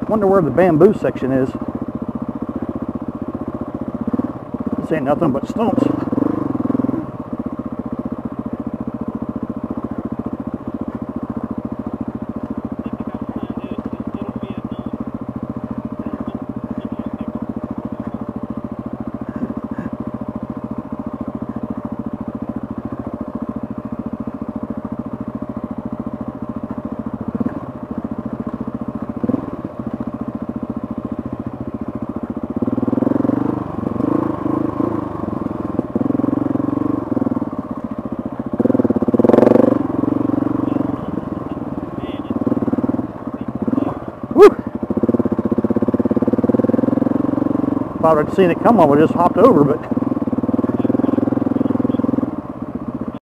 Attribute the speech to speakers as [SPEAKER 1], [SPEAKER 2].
[SPEAKER 1] Wonder where the bamboo section is. This ain't nothing but stumps. If I would have seen it come, I would have just hopped over, but